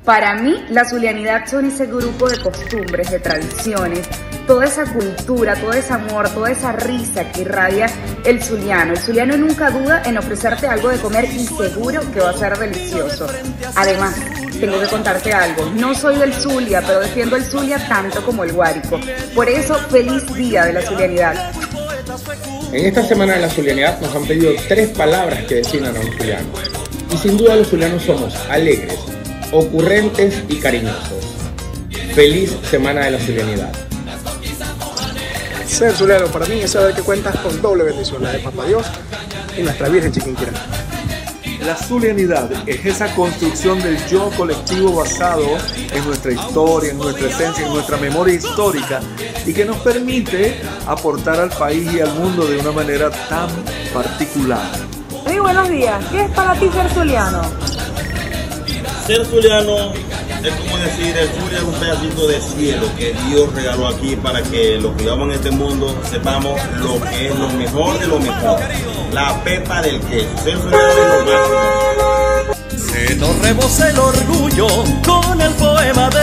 Para mí, la zulianidad son ese grupo de costumbres, de tradiciones, toda esa cultura, todo ese amor, toda esa risa que irradia el zuliano. El zuliano nunca duda en ofrecerte algo de comer y seguro que va a ser delicioso. Además, tengo que contarte algo. No soy del Zulia, pero defiendo el Zulia tanto como el Guárico. Por eso, feliz día de la zulianidad. En esta semana de la zulianidad nos han pedido 3 palabras que definen a un zuliano. Y sin duda los zulianos somos alegres, ocurrentes y cariñosos. Feliz semana de la zulianidad. Ser zuliano para mí es saber que cuentas con doble bendición, la de Papá Dios y nuestra Virgen Chiquinquirá. La zulianidad es esa construcción del yo colectivo basado en nuestra historia, en nuestra esencia, en nuestra memoria histórica y que nos permite aportar al país y al mundo de una manera tan particular. Muy buenos días. ¿Qué es para ti ser zuliano? Ser zuliano es como decir, el Zulia es un pedacito de cielo que Dios regaló aquí para que los que vivamos en este mundo sepamos lo que es lo mejor de lo mejor. La pepa del queso. Ser zuliano es lo máximo. Se nos rebosa el orgullo con el poema de